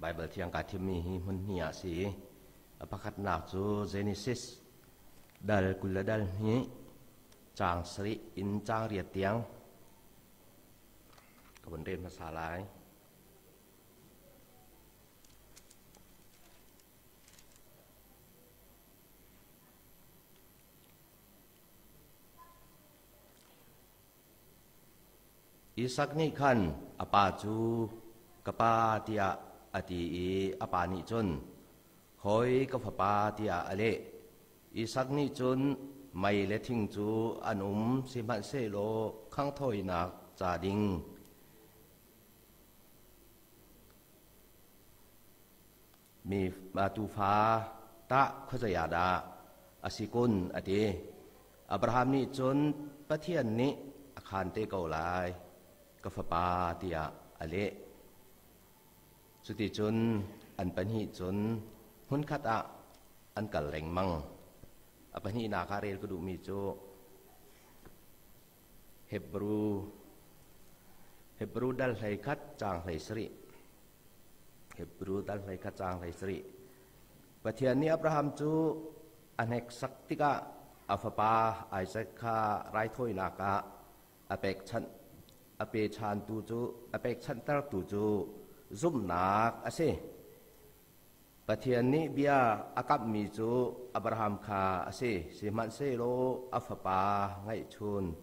ไบเบิลที่อังกฤษที่มีมันเหียสีประคัดหนักจูเจเนซิสดัลกุลดัลนี้จางสริอินจางเรียดเตียงกับบนเรียนภาษาลายอิสักนี่ขันอปาจูกปาติยาอติอปานิจนหอยกฟปาติยาอเลอิสักนี่จนไม่เลทิ้งจูอนุมสิมันเซโลข้างถอยนักจาดิงมีมาตูฟ้าตะขจยาดาอสิกุลอติอับราฮัมนี่จนปะเทียนนี้อาคารเตเกาลายกฟปาติยาอเลสุติจนอันปัญหิจนหุนขัดอันกัลแหลงมังอปัญหินาคาเรลกดุมีโจเฮบรูดัลไหคัดจางไหสริเฮบรูดัลไหคัดจางไหสริปะเทียนนี้อับราฮัมจูอันเอกสักติกะอัฟปาไอเซคาไรทอยนากะอเปกชันอเปชันตูจูอเปกชันตรตูจูซุ่มนักอาเซปะเทียนนี้เบียอากับมีจูอับราฮัมคาอาเซสิมันเซโลอัฟปาไงชุน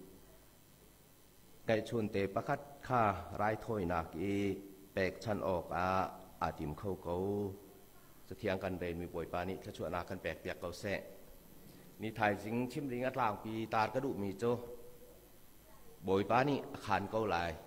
เตประคัดคาไรถอยนักอีเปกชันออกอาติมเข้าเกาจะเทียงกันเรนมีป่วยปานี้ถ้าช่วยนากันแปลกเปียกเกาแสนี่ถ่ายจิงชิมริงอัดลางปีตาดกระดูมีโจป่วยปานี้ขานเกาลาย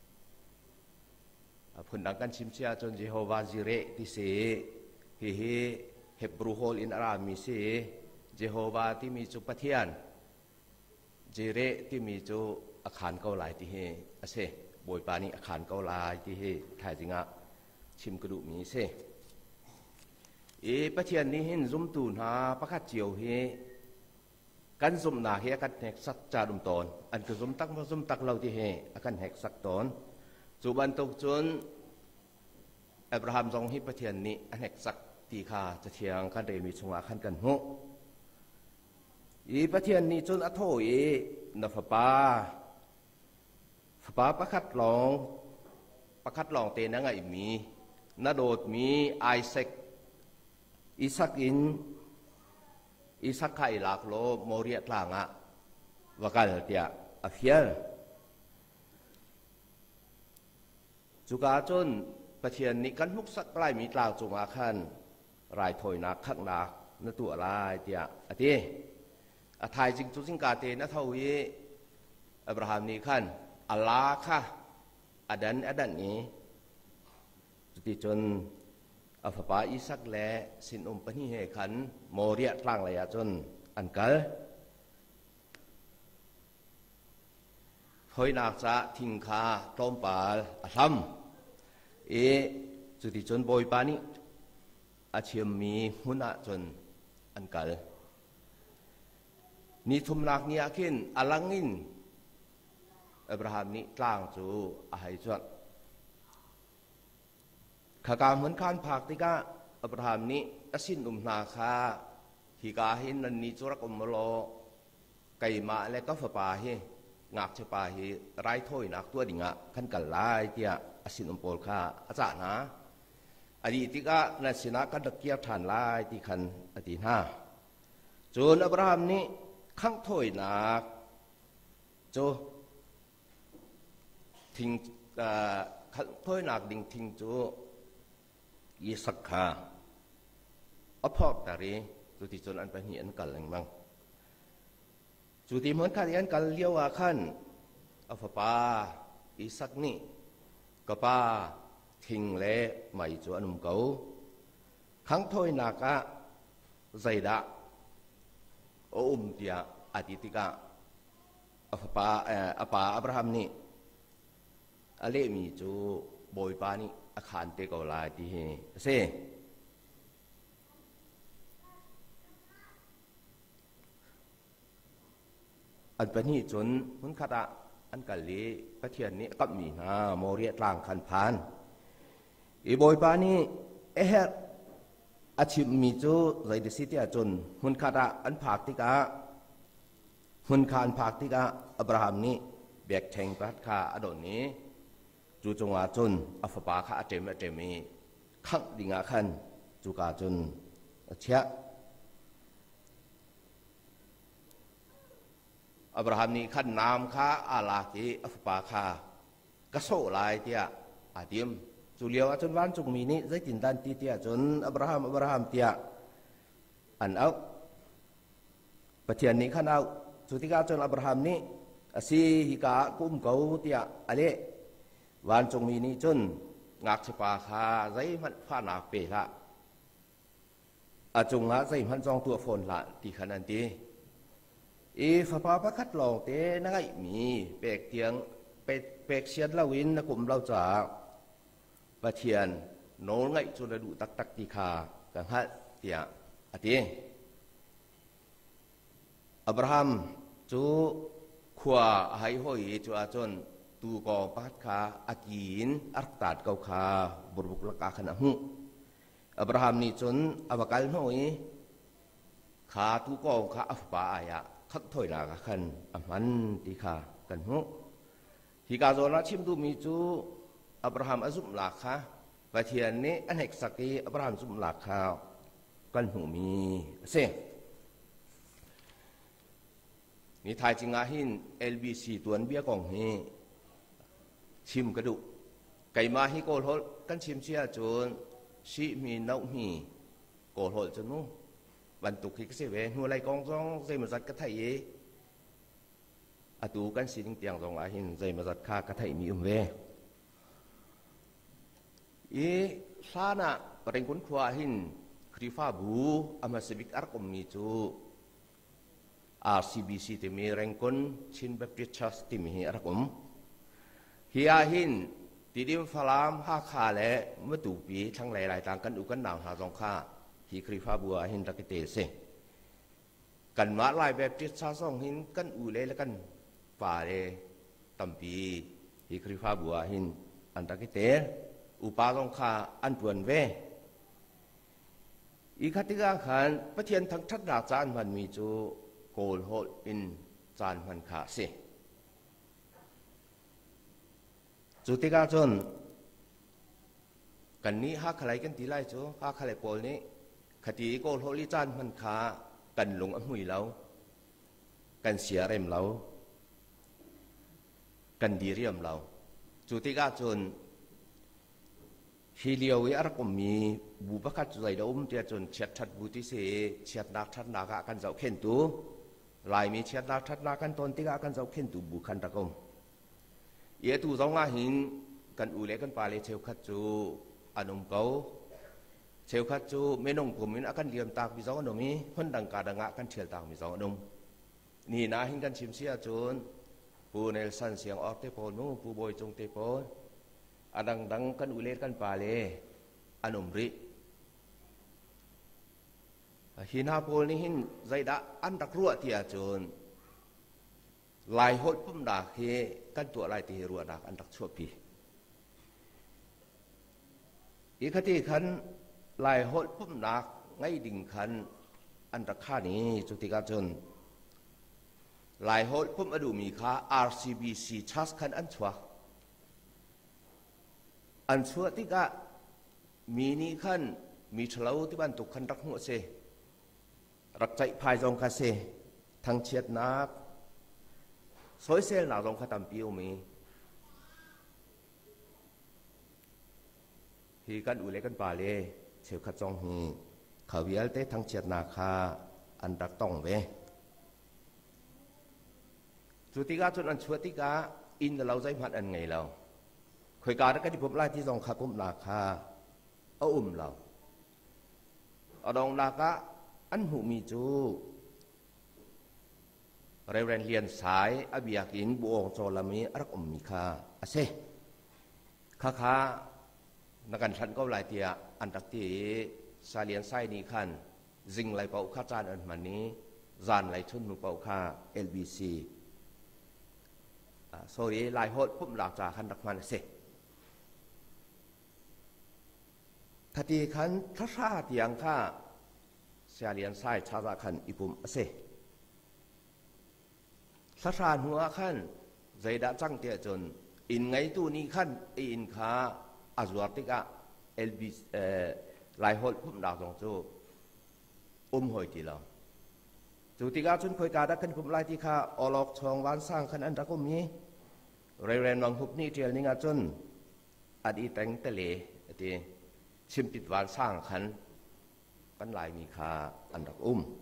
ผลดังกันชิมเชียจนเยโฮวาจิเรติเสเฮบรูโฮลอินอารามิเสเยโฮวาที่มีจุปเทียนจิเรที่มีจุอาคารเกาลายที่เฮอเสบอยปานีอาคารเกาลายที่เฮถ่ายจริงชิมกระดูมีเสปะเทียนนี้เห็นซุ่มตูนหาประคัดเจียวเฮกันซุ่มหนาเฮกันแหกสักจาดุมตอนอันคือซุ่มตักเราที่เฮอากันแหกสักตอนสุบันตกจนอับราฮัมทรงให้ประเทียนนี้อันแหกสักตีขาจะเทียงขันเรมีชงอาขันกันหุประเทียนนี้จนอัทโธนฟปาประคัดลองเตนังไงมีนาโดดมีไอเซกอิสักไข่หลักโลโมเรียตลางวกัลเตียอฟิเอลจุกาจนประเทียนนี้กันมุกสักไล่มีกล่าวจงอาคันรายถอยนักขักนักนตัวลายเตียอติไทยจริงจุสิงกาเตนะเท่าวีอับราฮัมนี้ขันอัลลาค่ะอดันนี้จุติจนอัฟปาอิสักและสินปนิเฮขันโมเรียตลางเลยจนอันกัลถอยนักจะทิ้งขาต้มปาอัลลัมจุติจนบอยปานีอาเชียมมีหุนจนอันกัลนี่ทุมนักนี่อาคินอลังอินอับราฮัมนี่กลางจูอาไฮจวนข้าการเหมือนการผักที่กาอับราฮัมนี่สินนาคาที่กาหินนันนี่จุรักอมโลไก่มาและก็ฝปาเฮงักเชปาเฮไรถ้อยนักตัวดิ่งขันกัลลายเตียสินอมโพลคาอาจารย์นะอดีติกาในสินะกันตะเกียบฐานลายที่ขันอดีตจนอับราฮัมนี้ข้างถ้อยนักโจทิ้งถ้อยนักดิ่งทิ้งโจยิสักขาอภอกตารีจุติจนอันเป็นเหียนกันแหลงมังจุติเหมือนขันยันกันเลี้ยวอาขันอัฟปาอิสักนี่กป้าทิ้งเละไม่จวนนุ่มเก่าขังถ้อยนักใจดะเดียอดิติกาอัฟปาอับราฮัมนี่อเลมีจูบอยปานี่อาคารเตกอลายที่เฮเซอันเป็นนี่จนมุนขัดอันกัลลีประเทียนนี้ก็มีนะโมเรียตลางคันพานอีบอยปานี้อาชีพมีจูไรดิสิทธิ์จนหุ่นขาดอันผากติกาหุ่นขาอันผากติกาอับราฮัมนี้แบกแทงพัดขาอดนี้จูจงอาจนอัฟปาขาเจมีขังดิงอาขันจูกาจนเชียอับราฮัมนี้ขันน้ำขาอาลากีอัฟปาขากระโซลายเตียอาเดียมจุเลียวจนวันจุงมีนี้ได้ตินดันตีเตียจนอับราฮัมเตียอันเอาปะเทียนนี้ขันเอาสุติกาจนอับราฮัมนี้สีฮิกากุมเกาเตียอะไรวันจุงมีนี้จนงักสปาคาใจมันฟ้าหนักเปละอาจงหาใจมันจองตัวฝนละที่ขนาดนี้ฟ้าพระคัดลองเตนักมีเปกเตียงเปกเชียนละวินนักกลุ่มเราจ่าปะเทียนโน้ไงจุลดูตักตีขากังหัดเตียอติอับราฮัมจูขวาให้หอยจูอาจนตูกองปัดขาอากีนอักตัดเกาขาบุรุษละกาขณะหูอับราฮัมนี่จนอวกาศหน่อยขาตูกองขาอัฟบาอายะขัดถอยหน้ากันอัมันตีขากันหูฮิกาโซนัชิมดูมีจูอับราฮัมอาซุมหลักค่ะปะเทียนนี้อันเอกสักีอับราฮัมซุมหลักข่าวกันหูมีเสียนี่ทายจิงอาหิน LBC ตัวนี้เบี้ยกองนี้ชิมกระดูกไก่มาฮิโกลฮลกันชิมเชียจนชิมีนกมีโกลฮลจนนู้บรรทุกฮิกเสเวหัวไหลกองจองใจมันจัดกระไทยอาตูกันสิงเตียงจองอาหินใจมันจัดข้ากระไทยมีเวสานะประเด็นคนขวาหินคริฟ้าบูอามาสบิกอาร์คอมมีจูRCBC ที่มีแรงคนชินแบบดิชัสที่มีอาร์คอมฮิอาหินที่ดิมฟลามห้าขาและเมื่อตูปีทั้งหลายต่างกันอุกันด่างหาจงค่าฮิคริฟ้าบัวหินตะกิเตเสกันมาลายแบบดิชัสองหินกันอุเลและกันฝ่าเลตัมปีฮิคริฟ้าบัวหินอันตะกิเตอุปาลงคาอันปวนเวอีกขติกาขันปะเทียนทั้งทัดดาจานมันมีจูโกลโฮอินจานมันขาเสจุติกาจนกันนี้ฮักอะไรกันตีไล่จูฮักอะไรโกลนี้คดีโกลโฮลิจานมันขากันลงอมุยเรากันเสียเร็มเรากันดีเรียมเราจุติกาจนฮิเลียวอาร์กมีบุปผาจุดใดดมเดียจนเช็ดทัดบุติเสเช็ดนักทัดนักกันเจ้าเข็นตูลายมีเช็ดนักทัดนักกันตนติกากันเจ้าเข็นตูบุคันตะกงเยตูสองอาหินกันอุเลกันปาเลเชลคัดจูอนุมเกาเชลคัดจูเมนงผมมินอากันเลียมตากมิสองอนุมีคนดังกาดังกันเชียลตากมิสองอนุมนี่นาหินกันชิมเสียจนปูเนลสันเสียงออกเตโปนูปูบอยจงเตโปอันดังกันอุเลกันปาเลอนุมริหินฮาโพลนี่หินใจดะอันดักรัวที่อาจนลายหดปุ่มดาเฮกันตัวลายที่รัวดักอันดักชั่วปีอีกที่ขันลายหดปุ่มดักไงดิ่งขันอันดักข้านี้จุติกาจนลายหดปุ่มอดูมีค่า RCBC ชัสขันอันชัวอันชัวที่ก็มีนี่ขันมีเฉลาที่บ้านตุกขันรักหัวเสรักใจภายจงคาเสทั้งเชียดนักสวยเซลหนาจงคาตัมปิวมีฮีกันอุเลกันปาเลเชียวขจงฮีเขาวิอัลเตทั้งเชียดนาคาอันรักต้องเวจุติกาจนอันชัวติกาอินเราใจพัดอันไงเราเคยการกันที่ผมไล่ที่จงคาผมนาคาเอาเราเอาดองนาคาอันหูมีจูเรียนสายอบิยากินบวงโจลามีรักมีคาอาเซข้านักการชันก็หลายเตียอันตักที่สาเลียนไซนี้ขันจิงไหลเป่าข้าจานอันมันนี้จานไหลชุนมือเป่าข้า LBC โซรีลายโหดพุ่มหลากจากขันตักมันเซตีขันทัศน์ที่ยังข้าเสียเลียนไซชาระขันอิปุมเสทัศน์หัวขันใจด่าจังเตียจนอินไงตัวนี้ขันอินข้าอาจวติกะเอลบิหลายคนพุ่มดาวตรงจูหอยทีเราจุติกาจนคอยกาดักขันพุ่มไล่ที่ข้าอลอกชองวันสร้างขันอันตะกุมีเรนวังหุบนี่เทียนนิงาจนอดีตแต่งเตเลที่ชิมปิดวันสร้างขันกันหลายมีค่าอันดับ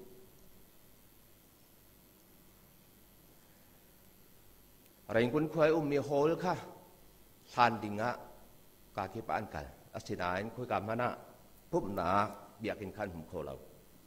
อะไรคุณคอยมีโฮลค่ะทานดิ่งะกาคิปอันกันอาศินาอินคุยกับมันนะปุ๊บหนาเบียกินขันหุ่มโคเรา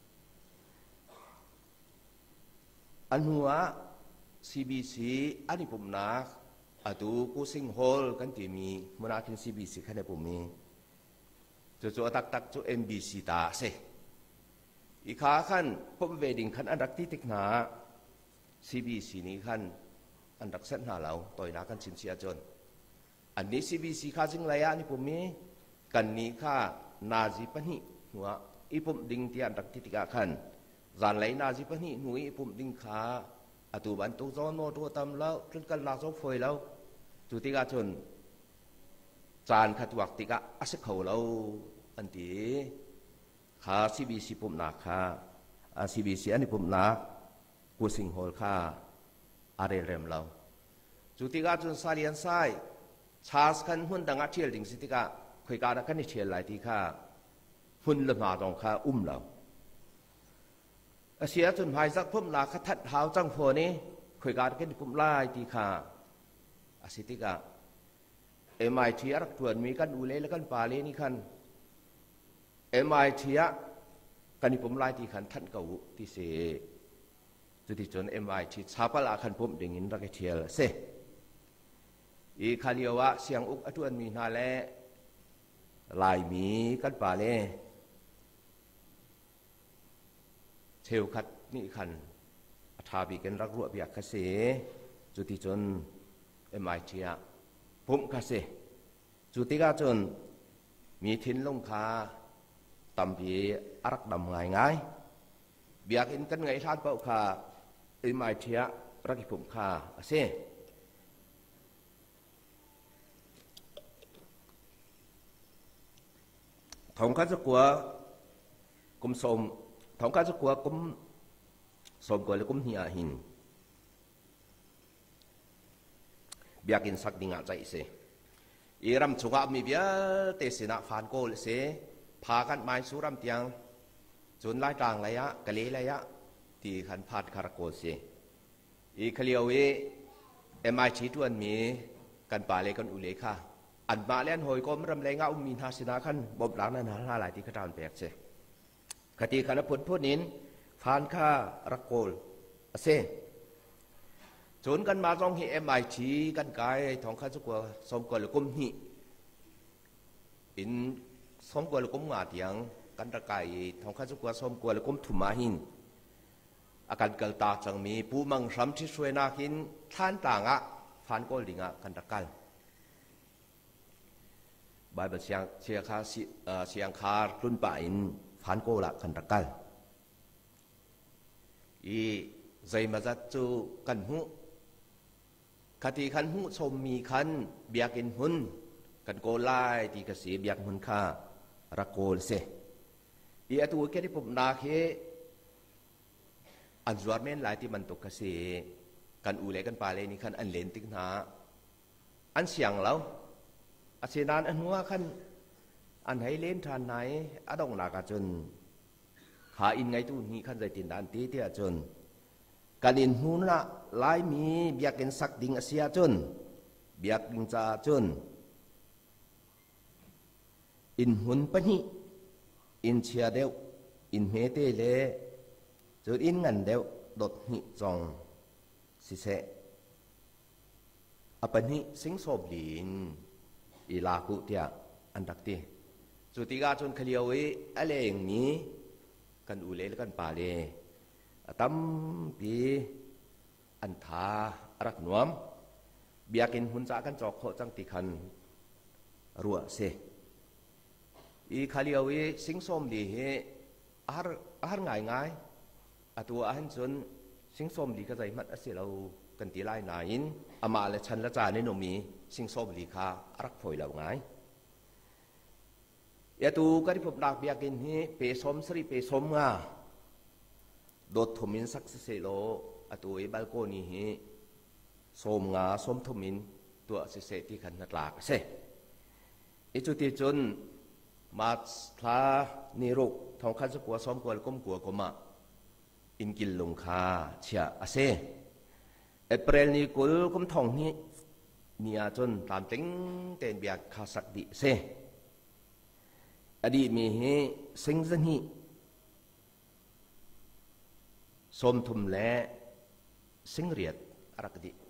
อันหัว CBC อันนี้ปุ๊บหนาอะดูกูซิงโฮลกันที่มีมันอาคิน CBC ขันในปุ๊บมีจู่ๆตักจู่ MBC ตาเสอีกขาขันปุ๊บเวดิ่งขันอันดักที่ติกหนา CBC นี้ขันอันดักเส้นหาเราต่อยนักกันชินเสียจนอันนี้ CBC ข้าจึงระยะนี่ผมมีกันนี้ข้านาจิปนิหัวอีผมดิ่งที่อันดักที่ติกาขันจานไหลนาจิปนิหนุ่ยอีผมดิ่งขาอตุบันตุจอนโมตัวตำแล้วจนกันลาโซฟอยแล้วจุติกาจนจานขัดวักติกาอาศัยเขาเราอันที่ขา CBC ผมนักขาCBC อันนี้ผมนักกูสิงโฮลข้าอะไรเริ่มเราจุติกาจนสาเลียนไซชาสกันหุ่นดังอาเชียลดิ่งสิติกาคุยการกันนี่เชียลหลายที่ข้าหุ่นละมาตรงข้าเราเสียจนหายสักพุ่มนาคัดเท้าจังโฟนี้คุยการกันนี่พุ่มไล่ที่ข้าสิติกาMIT รักตวนมีกันอุเลและกันปาเลนี่ขันMIT กันนี่พุ่มไล่ที่ขันท่านเก่าที่เสจุดที่จน MIT ชาปลาขันพุ่มดิ่งรักเชียลเสอีคาเลียวะเสียงอุกอตวนมีนาแลลายมีกันปาเลเชลคัดนี่ขันทาบีกันรักรัวเบียกคาเสจุดที่จน MIT พุ่มคาเสจุดที่กาจนมีทิ้นลงคาตำพีอารักดำง่ายเบียกอินกันไงท่านเป่าคาMIT รักพุ่มคาเสทองข้าจะกลัวกุมสมทองข้าจะกลัวกุมสมกลัวเลยกุมเหียหินเบียกินสักดิ่งใจเสอีรำชุกอามีเบียเตสินาฟานโกลเสพากันไม้สุรำเตียงจนไล่กลางระยะกะเลระยะที่ขันพาดคาราโกเสอีขเลียวเอMITทวนมีกันป่าเลกันอุเลค่ะอันมาเล่นหอยก็มรำแรงเอามีนาสินาขันบบหลังนั้นหาหลายที่กระดานแปลกเสคดีขันพุทธพูดนินฟานค่ารักโกลเสจนกันมาต้องให้MITกันกายทองข้าสุกัวสมกวลกุมหิอินสมกวลกุมงาเตียงกันตะกายทองข้าสุกัวสมกวลกุมถุมาหินอาการเกิดตาจังมีผู้มังสำที่ช่วยนาคินท่านต่างอ่ะฟานโกลดิ่งอ่ะกันตะกายบายแบบเสียงคารุ่นป่าอินฟานโกละกันตะกายอีใจมาจัดจูกันหูคดีขันหูชมมีขันเบียกินหุ่นกันโกไล่ที่กษีเบียกหุ่นข้ารักโกลเสอีอตัวแค่ที่ผมนาเคอันจวดเม่นหลายที่มันตกกษีกันอูเล่กันปาเลนี่ขันอันเลนติกนาอันเสียงแล้วอาเซนานอันหัวขันอันให้เล่นทานไหนอดองนากาจนขาอินไงตู้นี้ขันใจตินดานตีเตียจนการอินหูน่ะลายมีเบียกินสักดิ่งเสียจนเบียกดิ่งจ่าจนอินหุ่นปนิอินเชียเดียวอินเมเตเลจนอินเงินเดียวดดหิจงสิเสอปนิสิงโซบลินอีลากุเตียอันดักตีจุติกาจนขลียวไว้อะไรอย่างนี้กันอุเลกันปาเลตั้มปีอันทารักนวมเบียกินหุ่นจากกันจอกโคจังติคันรัวเสอีขาเลียวอีสิงส้มดีเฮอาหารง่ายตัวอาหารจนสิงส้มดีก็ใจมัดอาศัยเรากันตีไล่นายนอามาและฉันละจาในนมีสิงส้มดีค่ะรักฝอยเราง่ายตัวก็ที่ผมดักเบียกินเฮเปสมสรีเปสมง่าโดดทมินสักเสโลตัวไอ้บาลโกนี่เฮสมงาสมทมินตัวเสที่ขันนัดหลักเสไอจุดที่จนมาพลานิรุกทองขันสกัวซ้อมกัวก้มกัวกมาอินกิลลงคาเชียเสเอเปรลนี่กุลก้มทองนี้เนี่ยจนตามติ้งเต็นเบียคาสักดิเสอดีมีเฮสิงสันฮีสมทุมและสิงเรียดอรักดิ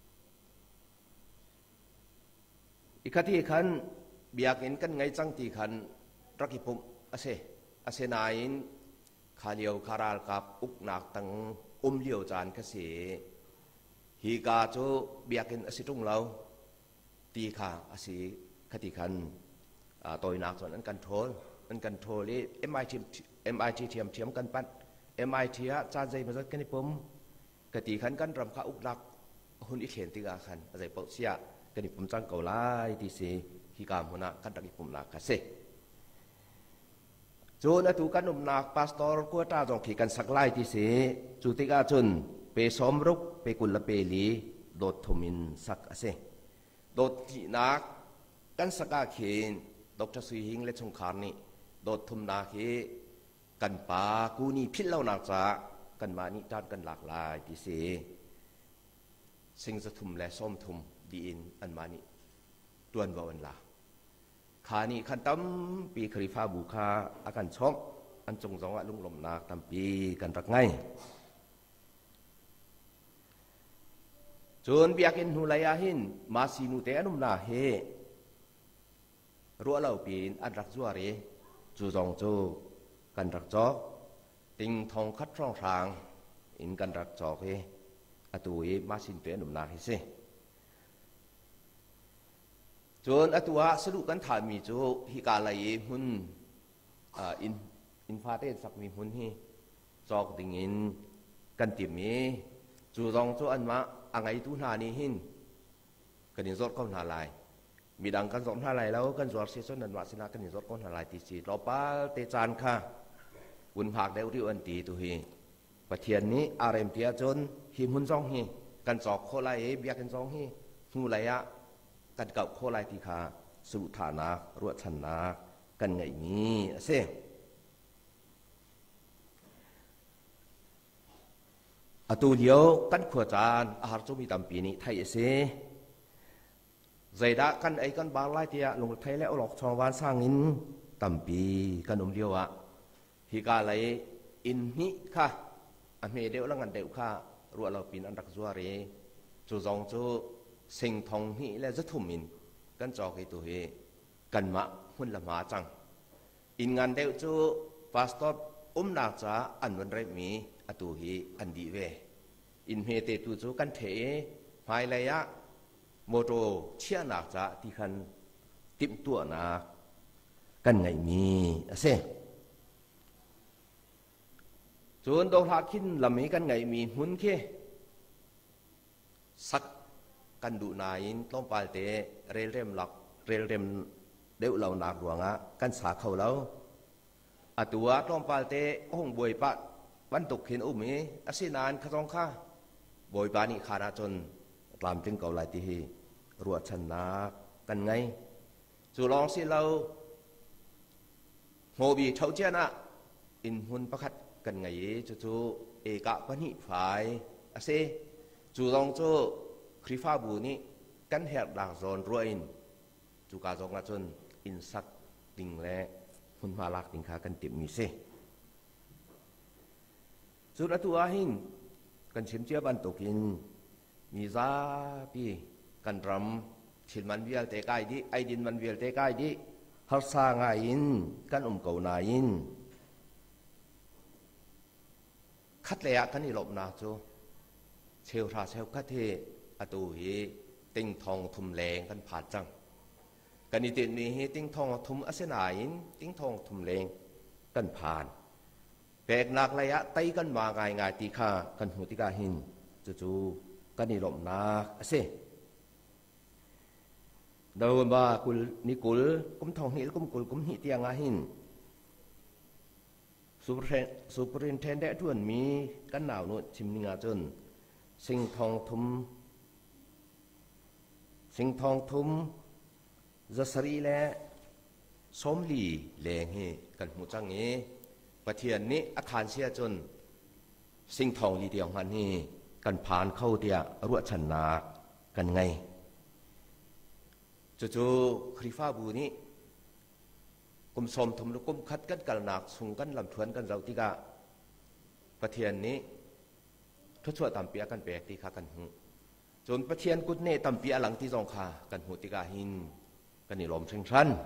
อีกที่ขันเบียกินกันไงจังที่ขันรักิปุมอาเซนายนขาเลียวคาราลกับอุกนักตั้งเลี้ยวจานกษีฮีกาโจเบียกินอาศิตุงเราตีขาอาศิคติขันตัวนักส่วนนั้นกันโทรเลยMIT เทียมกันปั้นMIT จานใจมาจากกันนี่ผมกติขันกันรำข้าอุกนักหุ่นอีเขียนตีกาขันอะไรเปล่าเสียกันนี่ผมจังเกาไล่ที่เสียฮิกามหัวหน้ากันรักผมนักกษีจนตุกันอุมนักพาสตอร์กัวตาจงขีกันสักไล่ที่เสียจุติกาจนเปสอมรุกเปกุลเปลีโดดทมินสักเสียโดดที่นักกันสักอาเขนดอกสุหิงและชงคารนี่โดดทุมนาเขกันป่ากูนี่พิษเล่านักจากกันมานิจานกันหลากหลายที่เสียสิงจะทุมและส้มทุมดีอินอันมานิตวนวันลาขานี่ขันตั้มปีคริฟ้าบุคาอาการช็อกอันจงจงว่าลุงลมนาตั้มปีกันรักไงจนเบียกินหูลายหินมาสีนุเตอนุมนาเฮรัวเหล่าปีนอันรักจัวเรจูจงจูกันรักจอกติงทองคัดช่องทางอินกันรักจอกเฮอตุยมาสินเตอนุมนาเฮเซจนตัวสรุปกันถามมีจูฮิกาลายหุ่นอินฟาเตสักมีหุ่นฮีจอกติงินกันติมีจูจงจูอันมาอังไงตุนานี่หินกันยินจอดก้อนหาลายมีดังกันจอดหาลายแล้วกันจอดเสียส่วนนั้นว่าสินะกันยินจอดก้อนหาลายที่สี่เราป้าเตจานค่ะบุญผักเดวริวันตีตัวฮีประเทียนนี้อารมณ์เทียจนหิมหุ่นจองฮีกันจอกโคลายเบียกันจองฮีหูไรอะกันเก่าโคลายที่ขาสุฐานักรวดชันนักกันไงมีเสียตัวเดียวกันขวดจานอาหารจุมีตำปีนี้ไทยเสใจด่ากันไอ้กันบางไล่เตียลงไทยแล้วหลอกชาวบ้านสร้างอินตำปีกันเดียวอะฮิกาไลอินนี้ค่ะอเมเดียวแล้วงันเดียวค่ะรัวเราปีนอันรักจัวเรจูจงจูเซิงทองนี้และจะทุ่มอินกันจอกไอตัวเฮกันมะหุ่นละมาจังอินงานเดียวจูพาสตอร์นาจาอันวันไรมีอตุฮีอันดีเวอินเมเตตุจูกันเทภายระยะโมโตเชียนักจะที่คันติมตัวนักกันไงมีเสจนโดนหักขินลำมีกันไงมีหุ่นเคสักกันดูนายต้องไปเตะเรมหลักเรมเดี๋ยวเราหนักหลวงอ่ะกันสาเขาแล้วตัวต้องไปเตะห้องบวยปะวันตกเห็นอุ้มมีอาศินานขจงข้าบอยปานิขานาจนตามจึงเก่าหลายทีรวดชนะกันไงจูลองสิเราโมบีเท่าเจ้านะอินหุ่นประคัดกันไงจู่เอกะปนิฝ่ายอาเซจูลองโจคริฟ้าบูนี้กันแหกดักโซนรวยจูกาจงละจนอินสักติงและหุ่นมาลักติงขากันติมีเซสุดตัวหินกันเชื่อมเชื่อบันตกินมีซาปีกันรำชิลมันเวียลเตกายดิไอดินมันเวียลเตกายดิฮัสซางายินกันเก่านายินคัดเลยกันนี่หลบนาโจเชลทาเชลคัดเทอตูฮีติงทองทุมแรงกันผ่านจังกกันนิตินี้ติ้งทองทุมอาเซนายน์ติ้งทองทุมเลงกันผ่านแปลกนักระยะไตกันมาง่ายตีข้ากันหูติกาหินจู่ๆกันนิลมนักอาเซเดินมากุลนิกุลกุมทองหิลกุมกุลกุมหิเตียงอาหินสุปรินเทนเดทุนมีกันหนาวนุ่ชิมนิงาจนสิงทองทุมจะสรีและสมลีแรงเฮกันหูจังเงประเทียนนี้อาคารเสียจนสิงทองลีเดียวมันนี่กันผ่านเข้าเดียรั่วชนะกันไงจู่ๆคริฟ้าบูนี้กุมสมทุมลุกุมคัดกันกันหนักสุงกันลำทวนกันเราที่กะประเทียนนี้ทุกชั่วตามเปียกันแปลกที่ข้ากันหูจนประเทียนกุดเนตามเปียหลังที่จงขากันหูติกาหินกันนิลมเชิงชัน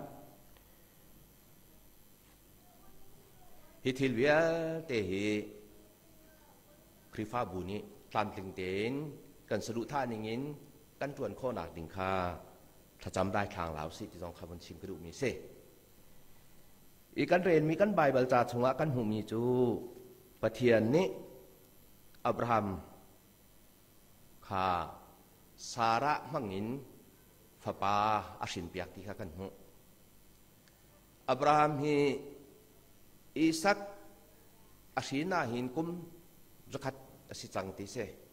ฮิทิลเวียเตหิคริฟ้าบูนี้ตามติงเตนกันสรุท่านิ่งินกันจวนข้อหนักดิ่งคาถ้าจำได้ทางเหล่าสิที่จงขาบนชิมกระดูมีเสอีกันเรียนมีกันใบบรรจาชงะกันหูมีจูประเทียนนี้อับราฮัมข้าสาระมังงินฟะปาอาชินเปียกที่ข้ากันหูอับราฮัมฮีอิสักอาชินาหินกุมรักอาศิจังติเส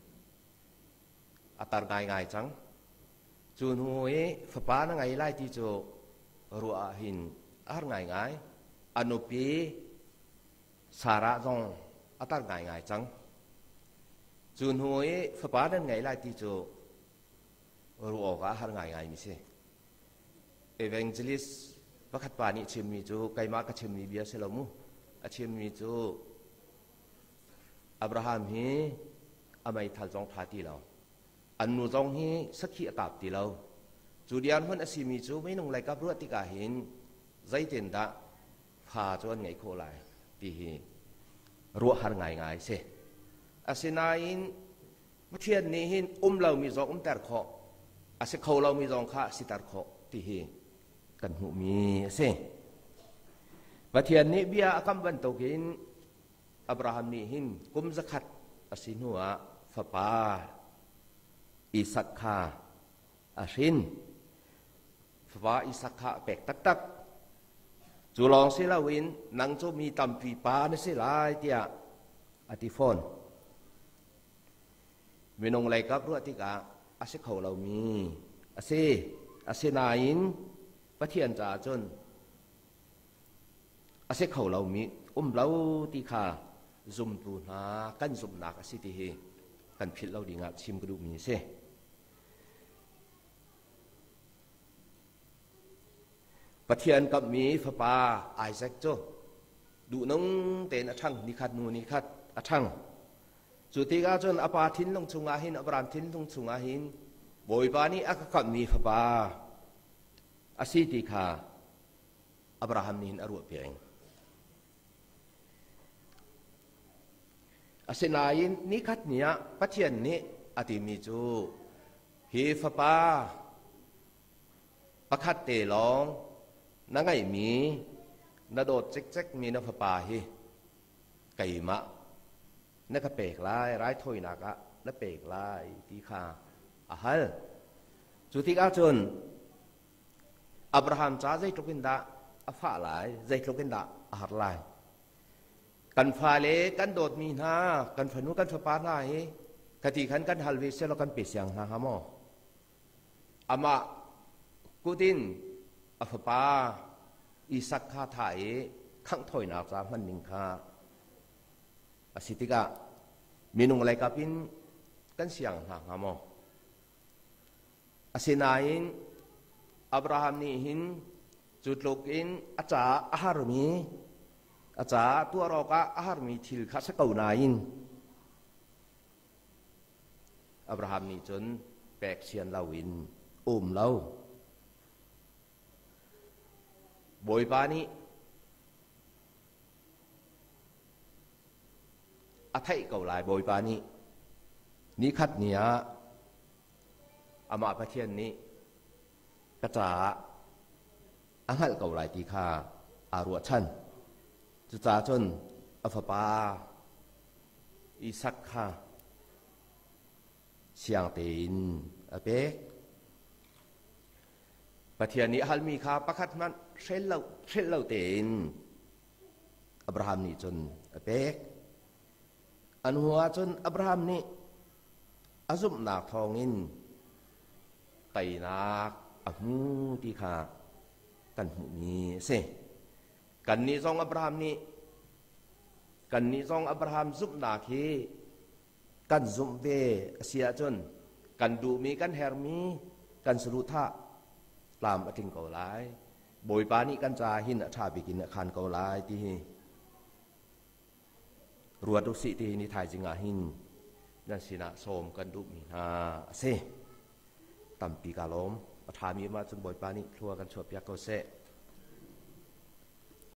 อัตารง่ายจังจูนหูเอฟะปานั่งไงไล่ที่จูรัวหินอาร์ง่ายอนุปีสาระจงอัตารง่ายจังจูนหัวฝาบ้านไงไล่ที่จูรู้ออกอาหารง่ายมิเช่เอเวนเจลิสวัคดปานิชิมมิจูไกมากชิมมิเบียเซลมุชิมมิจูอับราฮัมฮีอเมริทัลจงพาตีเราอันนูจงฮีสักขีอาตาบตีเราจูเดียนหุ่นอสิมิจูไม่นุ่งไรกับรัวติกาหินใจเต็นดาพาจวนไงโคไลตีฮีรัวหาง่ายเช่อาศินาอินเทียนนี้หินเรามีจงแต่ขออาศิเขาเรามีจงข้าสิตาขอที่ฮีกันหูมีเสียประเทียนนี้เบียคำวันตกินอับราฮัมนี้หินกุมสกัดอาศินัวฟะปาอิสักข้าอาศินฟะปาอิสักข้าแปกตักจูลองเสลาวินนังโจมีตำปีปาเนเสลายเตียอติฟอนเวนงไรกับรัวติกาอาศัยเขาเรามีอาศัยนายนประเทียนจ่าจนอาศัยเขาเรามีเราติขาซุ่มตูนากันซุ่มนักอาศัยที่เฮกันผิดเราดีงับชิมกระดูกมีเสประเทียนกับมีฟปาไอแซกโจดูน้องเตนอัชังนิคัดนูนิคัดอัชังสุดที่ก็จนอปาทินลงชุงอาหินอบรามทินลงชุงอาหินบอยปานีอักกับมีฟปาอาศิติขาอับราฮัมนินอรุเปียงอาศินายินนิคัดเนียประเทียนนี้อติมิจูฮีฟปาประคัดเตลองนั่งไงมีนาโดดเจ๊กมีนฟปาฮีไก่มะนักเปกลายร้ายถอยนักอะนักเปกลายที่ข้าอาฮัลจุดที่อาจนอับราฮัมจ้าใจทุกินดาอาฟ้าลายใจทุกินดาอาฮัลลายกันฟ้าเล็กันโดดมีนากันฝนุกันฟปาหน้าฮีกติขันกันฮัลวิเซลกันเปียงนาฮามออามากูดินอัฟปาอิสักข้าไทยขังถอยนักสามพันหนึ่งข้าอาศิติกะมีนุ่งอะไรกับพินกันเสียงหางามออาศินายินอับราฮัมนี่หินจุดลูกอินอาจารย์อาหารมีอาจารย์ตัวเราก็อาหารมีทิลข้าสกุลนายินอับราฮัมนี่จนแปลกเชียนลาวินเราบอยปานีอาไทยเก่าหลายบอยปานีนี่คัดเนียอามาประเทศนี้กระจาอังหัลเก่าหลายตีข้าอารวชันจุจ่าจนอัฟปาอิสักข้าเชียงเตินอเปกปะเทียนี้ฮัลมีข้าประคัดมันเชลเลาเตินอับราฮัมนี่จนอเปกอันหัวจนอับราฮัมนี่อาซุมนักทองอินไตนักอมูตีข้ากันหูมีเสกันนี้ซองอับราฮัมนี่กันนี้ซองอับราฮัมซุมนาคีกันซุมเวเสียจนกันดูมีกันเฮร์มีกันสรุธาตามอธิงเกาไลบอยปานี่กันจาหินชาบิกินขันเกาไลที่รัวดุสิที่นิทายจิงาหินนั่นสินะโสมกันดูมีนาเสตัมปีกาลมประธามีมาจนบอยปานี่ครัวกันชวบยักษ์เกาเส